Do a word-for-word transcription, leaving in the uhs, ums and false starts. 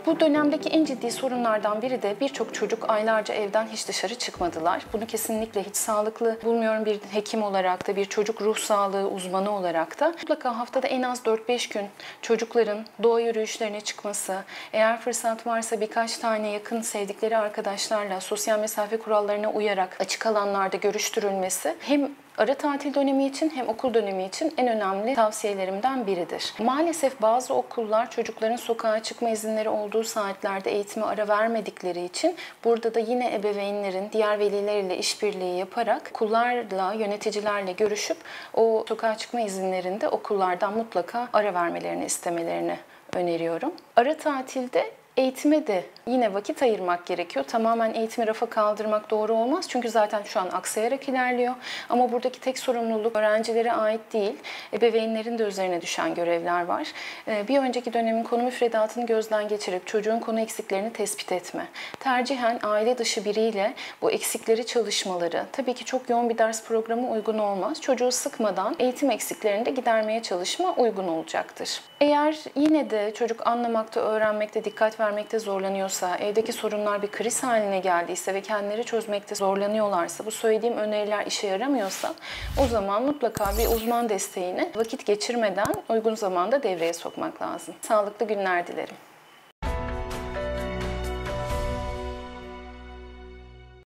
Bu dönemdeki en ciddi sorunlardan biri de birçok çocuk aylarca evden hiç dışarı çıkmadılar. Bunu kesinlikle hiç sağlıklı bulmuyorum bir hekim olarak da, bir çocuk ruh sağlığı uzmanı olarak da. Mutlaka haftada en az dört beş gün çocukların doğa yürüyüşlerine çıkması, eğer fırsat varsa birkaç tane yakın sevdikleri arkadaşlarla sosyal mesafe kurallarına uyarak açık alanlarda görüştürülmesi hem ara tatil dönemi için hem okul dönemi için en önemli tavsiyelerimden biridir. Maalesef bazı okullar çocukların sokağa çıkma izinleri olduğu saatlerde eğitime ara vermedikleri için burada da yine ebeveynlerin diğer velileriyle işbirliği yaparak okullarla, yöneticilerle görüşüp o sokağa çıkma izinlerinde okullardan mutlaka ara vermelerini istemelerini öneriyorum. Ara tatilde eğitime de yine vakit ayırmak gerekiyor. Tamamen eğitimi rafa kaldırmak doğru olmaz. Çünkü zaten şu an aksayarak ilerliyor. Ama buradaki tek sorumluluk öğrencilere ait değil. Ebeveynlerin de üzerine düşen görevler var. Bir önceki dönemin konu müfredatını gözden geçirip çocuğun konu eksiklerini tespit etme. Tercihen aile dışı biriyle bu eksikleri çalışmaları. Tabii ki çok yoğun bir ders programı uygun olmaz. Çocuğu sıkmadan eğitim eksiklerini de gidermeye çalışma uygun olacaktır. Eğer yine de çocuk anlamakta, öğrenmekte, dikkat vermekte zorlanıyorsa, evdeki sorunlar bir kriz haline geldiyse ve kendileri çözmekte zorlanıyorlarsa, bu söylediğim öneriler işe yaramıyorsa o zaman mutlaka bir uzman desteğini vakit geçirmeden uygun zamanda devreye sokmak lazım. Sağlıklı günler dilerim.